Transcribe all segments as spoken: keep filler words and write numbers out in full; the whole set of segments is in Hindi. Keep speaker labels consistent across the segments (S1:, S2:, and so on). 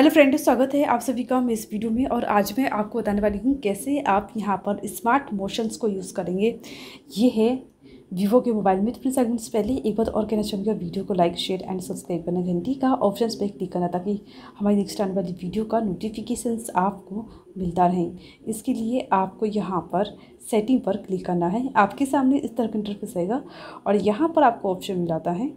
S1: हेलो फ्रेंड, स्वागत है आप सभी का मैं इस वीडियो में। और आज मैं आपको बताने वाली हूँ कैसे आप यहाँ पर स्मार्ट मोशंस को यूज़ करेंगे। ये है वीवो के मोबाइल में। तो फ्रेंड्स आगे से पहले एक बात और कहना चाहूँगी, वीडियो को लाइक शेयर एंड सब्सक्राइब करना, घंटी का ऑप्शन पे क्लिक करना ताकि हमारी नेक्स्ट आने वाली वीडियो का नोटिफिकेशंस आपको मिलता रहे। इसके लिए आपको यहाँ पर सेटिंग पर क्लिक करना है। आपके सामने इस तरह का इंटरफेस आएगा और यहाँ पर आपको ऑप्शन मिल जाता है,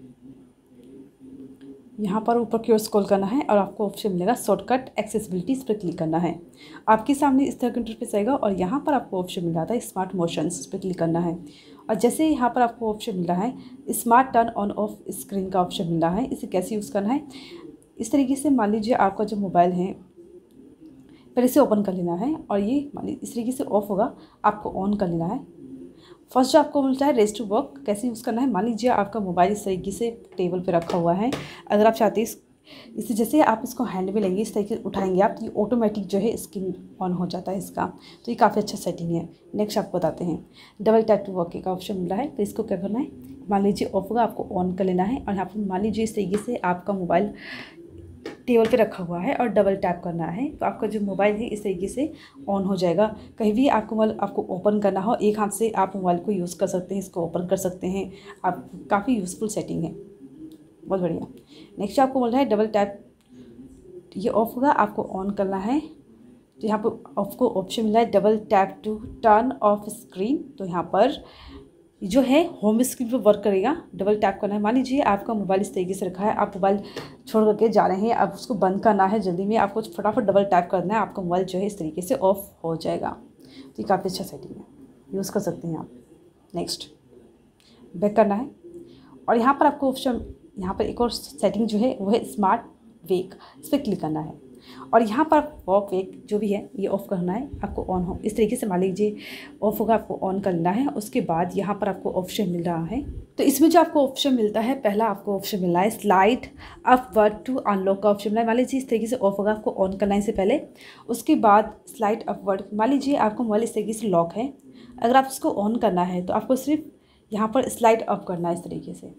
S1: यहाँ पर ऊपर की ओर स्क्रॉल करना है और आपको ऑप्शन मिलेगा शॉर्टकट एक्सेसिबिलिटी, इस पर क्लिक करना है। आपके सामने इस तरह का इंटरफेस आएगा और यहाँ पर आपको ऑप्शन मिल जाता है स्मार्ट मोशंस, इस पर क्लिक करना है। और जैसे यहाँ पर आपको ऑप्शन मिल रहा है smart turn on off screen का ऑप्शन मिल रहा है, इसे कैसे यूज़ करना है। इस तरीके से मान लीजिए आपका जो मोबाइल है पहले इसे ओपन कर लेना है और ये मान लीजिए इस तरीके से ऑफ होगा, आपको ऑन कर लेना है। फर्स्ट जो आपको मिलता है रेस्ट टू वर्क, कैसे यूज़ करना है। मान लीजिए आपका मोबाइल इस तरीके से टेबल पे रखा हुआ है, अगर आप चाहते हैं इसे जैसे आप इसको हैंड में लेंगे, इस तरीके से उठाएंगे आप, ये ऑटोमेटिक जो है स्क्रीन ऑन हो जाता है इसका। तो ये काफ़ी अच्छा सेटिंग है। नेक्स्ट आपको बताते हैं डबल टैप टू वर्क का ऑप्शन मिल रहा है, तो इसको क्या करना है, मान लीजिए ऑफ होगा, आपको ऑन कर लेना है। और यहाँ पर मान लीजिए इस तरीके से आपका मोबाइल टेबल पे रखा हुआ है और डबल टैप करना है तो आपका जो मोबाइल है इस तरीके से ऑन हो जाएगा। कहीं भी आपको मोबाइल आपको ओपन करना हो, एक हाथ से आप मोबाइल को यूज़ कर सकते हैं, इसको ओपन कर सकते हैं आप। काफ़ी यूज़फुल सेटिंग है, बहुत बढ़िया। नेक्स्ट आपको बोल रहा है डबल टैप, ये ऑफ होगा, आपको ऑन करना है। तो यहाँ पर आपको ऑप्शन मिला है double tap to turn off screen. तो यहाँ पर जो है होम स्क्रीन पर वर्क करेगा, डबल टैप करना है। मान लीजिए आपका मोबाइल इस तरीके से रखा है, आप मोबाइल छोड़ करके जा रहे हैं, अब उसको बंद करना है जल्दी में, आपको फटाफट डबल टैप करना है, आपका मोबाइल जो है इस तरीके से ऑफ हो जाएगा। तो ये काफ़ी अच्छा सेटिंग है, यूज़ कर सकते हैं आप। नेक्स्ट बैक करना है और यहाँ पर आपको ऑप्शन, यहाँ पर एक और सेटिंग जो है वो है स्मार्ट वेक, इस पर क्लिक करना है। और यहाँ पर वॉक वेक जो भी है ये ऑफ़ करना है, आपको ऑन हो इस तरीके से मान लीजिए ऑफ होगा, आपको ऑन करना है। उसके बाद यहाँ पर आपको ऑप्शन मिल रहा है, तो इसमें जो आपको ऑप्शन मिलता है, पहला आपको ऑप्शन मिल रहा है स्लाइड अपवर्ड टू अनलॉक का ऑप्शन मिला है। मान लीजिए इस तरीके से ऑफ होगा, आपको ऑन करना है इससे पहले। उसके बाद स्लाइड अपवर्ड, मान लीजिए आपका मोबाइल इस तरीके से लॉक है, अगर आप इसको ऑन करना है तो आपको सिर्फ यहाँ पर स्लाइड अप करना है इस तरीके से।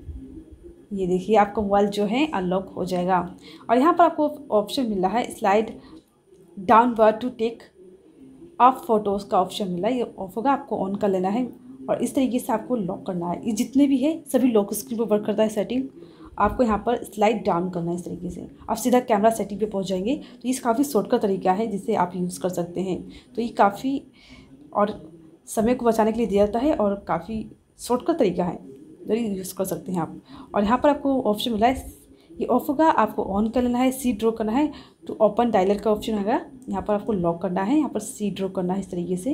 S1: ये देखिए आपका मोबाइल जो है अनलॉक हो जाएगा। और यहाँ पर आपको ऑप्शन मिल रहा है slide downward to take up photos का ऑप्शन मिला है, ये ऑफ होगा, आपको ऑन कर लेना है और इस तरीके से आपको लॉक करना है। ये जितने भी है सभी लॉक स्क्रीन पर वर्क करता है सेटिंग। आपको यहाँ पर स्लाइड डाउन करना है इस तरीके से, आप सीधा कैमरा सेटिंग पे पहुँच जाएंगे। तो ये काफ़ी शॉर्टकट तरीका है जिससे आप यूज़ कर सकते हैं। तो ये काफ़ी और समय को बचाने के लिए दिया जाता है और काफ़ी शॉर्टकट तरीका है, यूज़ कर सकते हैं आप। और यहाँ पर आपको ऑप्शन मिला है, ये ऑफ होगा, आपको ऑन कर लेना है, सी ड्रॉ करना है तो ओपन डायलर का ऑप्शन होगा, यहाँ पर आपको लॉक करना है, यहाँ पर सी ड्रॉ करना है इस तरीके से।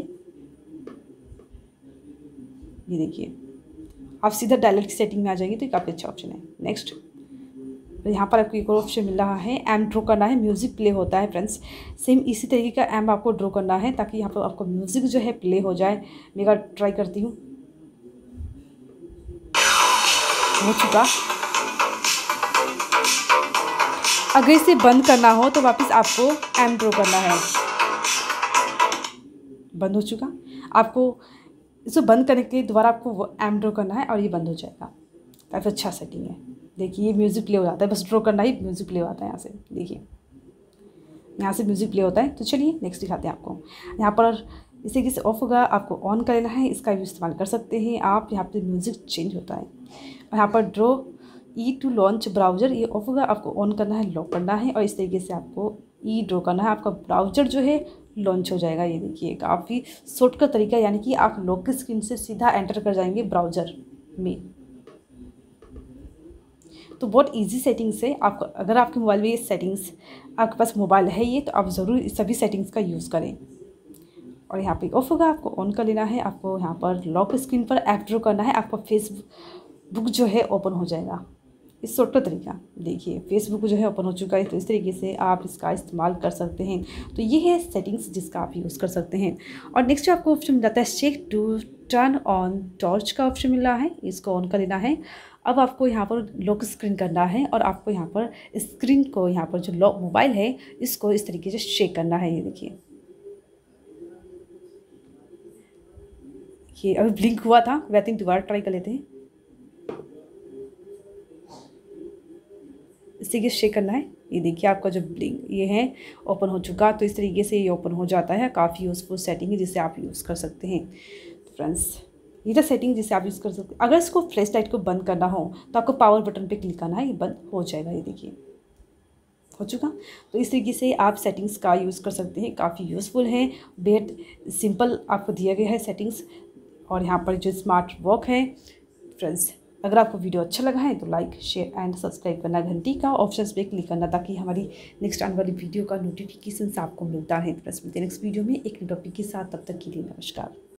S1: ये देखिए आप सीधा डायलर की सेटिंग में आ जाएंगे, तो ये काफ़ी अच्छा ऑप्शन है। नेक्स्ट तो यहाँ पर आपको एक और ऑप्शन मिल रहा है एम ड्रॉ करना है, म्यूज़िक प्ले होता है फ्रेंड्स। सेम इसी तरीके का एम आपको ड्रॉ करना है ताकि यहाँ पर आपको म्यूज़िक जो है प्ले हो जाए। मैं एक बार ट्राई करती हूँ, हो चुका। अगर इसे बंद करना हो तो वापस आपको एम ड्रॉ करना है, बंद हो चुका। आपको इसे बंद करने के लिए दोबारा आपको एम ड्रॉ करना है और ये बंद हो जाएगा। काफ़ी अच्छा सेटिंग है। देखिए ये म्यूज़िक प्ले हो जाता है, बस ड्रॉ करना ही म्यूज़िक प्ले होता है। यहाँ से देखिए, यहाँ से म्यूज़िक प्ले होता है। तो चलिए नेक्स्ट दिखाते हैं आपको। यहाँ पर इस तरीके से ऑफ होगा, आपको ऑन कर लेना है, इसका भी इस्तेमाल कर सकते हैं आप। यहाँ पर म्यूज़िक चेंज होता है। और यहाँ पर draw E to launch browser, ये ऑफ होगा, आपको ऑन करना है, लॉक करना है और इस तरीके से आपको ई ड्रॉ करना है, आपका ब्राउज़र जो है लॉन्च हो जाएगा। ये देखिए काफ़ी शॉर्टकट तरीका, यानी कि आप लॉक स्क्रीन से सीधा एंटर कर जाएंगे ब्राउज़र में। तो बहुत इजी सेटिंग्स है। आप अगर आपके मोबाइल में ये सेटिंग्स, आपके पास मोबाइल है ये, तो आप ज़रूर इस सभी सेटिंग्स का यूज़ करें। और यहाँ पे ऑफ होगा, आपको ऑन कर लेना है, आपको यहाँ पर लॉक स्क्रीन पर ऐप ड्रॉ करना है, आपका फेसबुक जो है ओपन हो जाएगा। इस शॉर्टकट तरीका देखिए, फेसबुक जो है ओपन हो चुका है। तो इस तरीके से आप इसका इस्तेमाल कर सकते हैं। तो ये है सेटिंग्स जिसका आप यूज़ कर सकते हैं। और नेक्स्ट आपको ऑप्शन मिल जाता है check to turn on torch का ऑप्शन मिल रहा है, इसको ऑन कर लेना है। अब आपको यहाँ पर लॉक स्क्रीन करना है और आपको यहाँ पर स्क्रीन को, यहाँ पर जो लॉक मोबाइल है इसको इस तरीके से शेक करना है। ये देखिए ये अभी ब्लिंक हुआ था, वैसे दोबारा ट्राई कर लेते हैं। इस तरीके से शेक करना है ये देखिए आपका जो ब्लिंक ये है ओपन हो चुका। तो इस तरीके से ये ओपन हो जाता है। काफ़ी यूज़फुल सेटिंग है जिसे आप यूज़ कर सकते हैं। तो फ्रेंड्स ये जो सेटिंग जिसे आप यूज़ कर सकते हैं। अगर इसको फ्लैश लाइट को बंद करना हो तो आपको पावर बटन पे क्लिक करना है, ये बंद हो जाएगा। ये देखिए हो चुका। तो इस तरीके से आप सेटिंग्स का यूज़ कर सकते हैं। काफ़ी यूज़फुल है, बेहद सिंपल आपको दिया गया है सेटिंग्स। और यहाँ पर जो स्मार्ट वॉक है फ्रेंड्स, अगर आपको वीडियो अच्छा लगा है तो लाइक शेयर एंड सब्सक्राइब करना, घंटी का ऑप्शन पे क्लिक करना ताकि हमारी नेक्स्ट आने वाली वीडियो का नोटिफिकेशन आपको मिलता है। फ्रेंड्स मिलते हैं नेक्स्ट वीडियो में एक नए टॉपिक के साथ। तब तक के लिए नमस्कार।